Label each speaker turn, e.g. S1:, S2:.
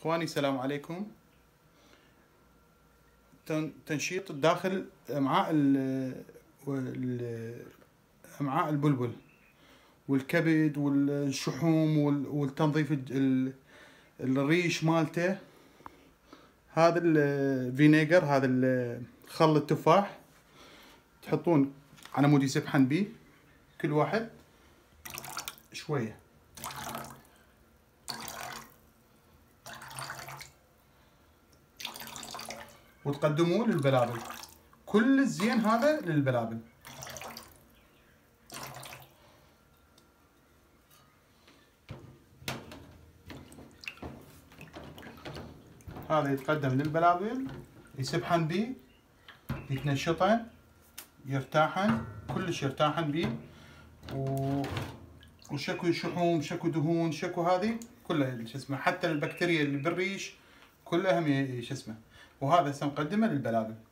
S1: اخواني السلام عليكم. تنشيط داخل امعاء البلبل والكبد والشحوم والتنظيف الريش مالته. هذا الفينيجر، هذا خل التفاح، تحطون على مود يسبحن بيه كل واحد شويه، وتقدموه للبلابل. كل الزين هذا للبلابل. هذا يتقدم للبلابل، يسبحن بيه، يتنشطن، يرتاحن، كلش يرتاحن بيه، وشكو شحوم، شكو دهون، شكو هذه كلها شو اسمه، حتى البكتيريا اللي بالريش كلها هم شو اسمه. وهذا هسه مقدمه للبلابل.